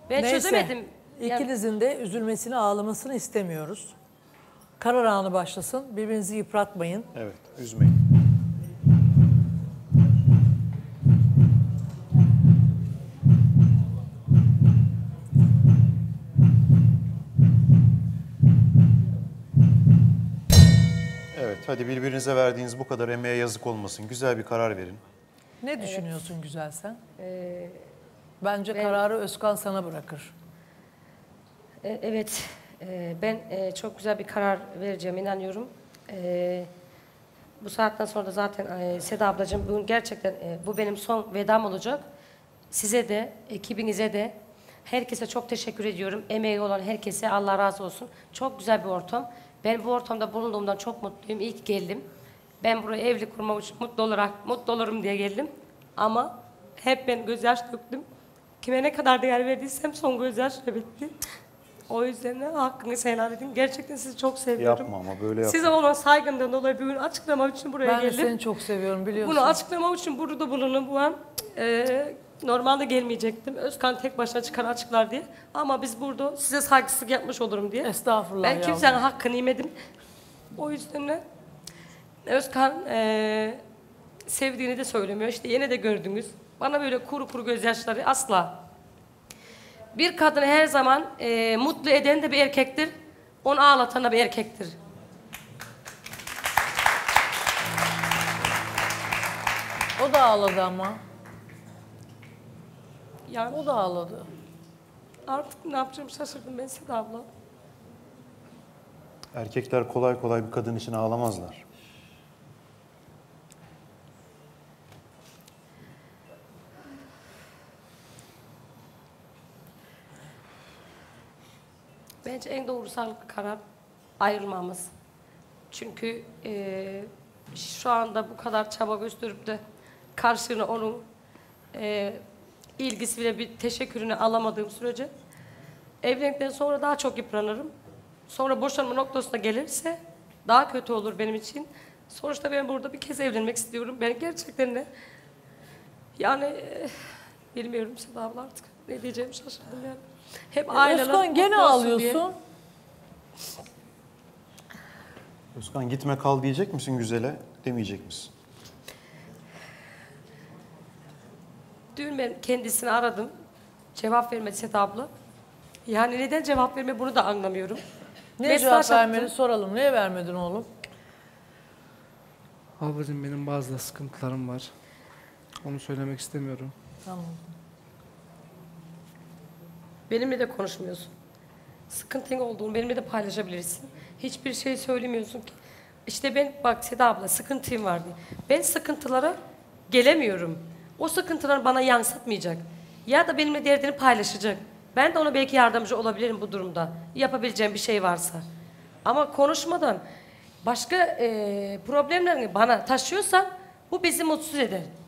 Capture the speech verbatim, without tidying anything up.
Ben Neyse, çözemedim. ikinizin de üzülmesini, ağlamasını istemiyoruz. Karar anı başlasın. Birbirinizi yıpratmayın. Evet, üzmeyin. Evet, hadi birbirinize verdiğiniz bu kadar emeğe yazık olmasın. Güzel bir karar verin. Ne düşünüyorsun güzel sen? Ee, Bence ben- kararı Özkan sana bırakır. e, evet, e, ben e, çok güzel bir karar vereceğime inanıyorum. E, bu saatten sonra da zaten e, Seda ablacığım, bugün gerçekten e, bu benim son vedam olacak. Size de, ekibinize de, herkese çok teşekkür ediyorum. Emeği olan herkese Allah razı olsun. Çok güzel bir ortam. Ben bu ortamda bulunduğumdan çok mutluyum. İyi ki geldim. Ben buraya evli kurmak için mutlu olarak, mutlu olurum diye geldim. Ama hep ben gözyaş döktüm. Kime ne kadar değer verdiysem son gözyaşla bitti. O yüzden de hakkınızı helal edin. Gerçekten sizi çok seviyorum. Yapma ama böyle yapma. Size olan saygımdan dolayı bugün açıklamak için buraya Ben de geldim. seni çok seviyorum biliyorsun. Bunu açıklamak için burada bulundum bu an. Ee, normalde gelmeyecektim. Özkan tek başına çıkar açıklar diye. Ama biz burada size saygısızlık yapmış olurum diye. Estağfurullah Ben yavrum. kimsenin hakkını yemedim. O yüzden de Özkan e, sevdiğini de söylemiyor. İşte yine de gördünüz. Bana böyle kuru kuru gözyaşları asla. Bir kadını her zaman e, mutlu eden de bir erkektir. Onu ağlatan da bir erkektir. O da ağladı ama. Yani O da ağladı. artık ne yapacağım şaşırdım ben Seda abla. Erkekler kolay kolay bir kadın için ağlamazlar. Bence en doğru sağlıklı karar ayrılmamız. Çünkü e, şu anda bu kadar çaba gösterip de karşılığını onun e, ilgisiyle bir teşekkürünü alamadığım sürece evlendikten sonra daha çok yıpranırım. Sonra boşanma noktasına gelirse daha kötü olur benim için. Sonuçta ben burada bir kez evlenmek istiyorum. Ben gerçekten de yani e, bilmiyorum Seda abla artık ne diyeceğimi şaşırdım yani. Hep aileler Özkan gene mutlu olsun diye. ağlıyorsun. Özkan gitme kal diyecek misin güzele, demeyecek misin? Dün ben kendisini aradım. Cevap vermedi Seda abla. Yani neden cevap verme bunu da anlamıyorum. Ne Mesaj cevap attım. vermeni soralım. Niye vermedin oğlum? Ablacığım benim bazı sıkıntılarım var. Onu söylemek istemiyorum. Tamam. Benimle de konuşmuyorsun. Sıkıntın olduğunu benimle de paylaşabilirsin. Hiçbir şey söylemiyorsun ki. İşte ben bak Seda abla sıkıntım var diye. Ben sıkıntılara gelemiyorum. O sıkıntılar bana yansıtmayacak. Ya da benimle derdini paylaşacak. Ben de ona belki yardımcı olabilirim bu durumda. Yapabileceğim bir şey varsa. Ama konuşmadan başka e, problemlerini bana taşıyorsan bu bizi mutsuz eder.